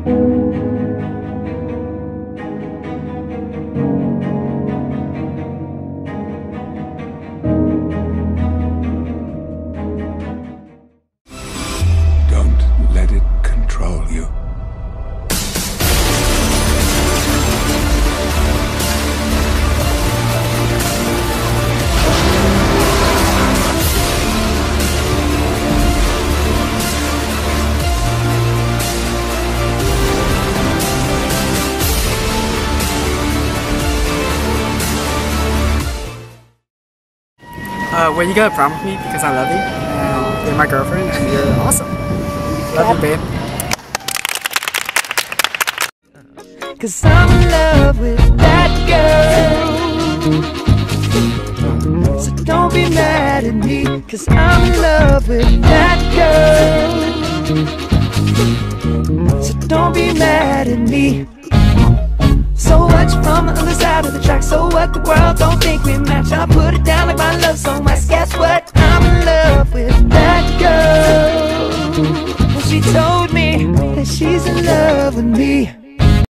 Don't let it control you. Will you go to prom with me because I love you and you're my girlfriend and you're awesome. Love you, babe. Cause I'm in love with that girl. So don't be mad at me, cause I'm in love with that girl. So don't be mad at me. So what, you from the other side of the track? So what, the world don't think we match. I put it down like my love song. Guess what? I'm in love with that girl. And she told me that she's in love with me.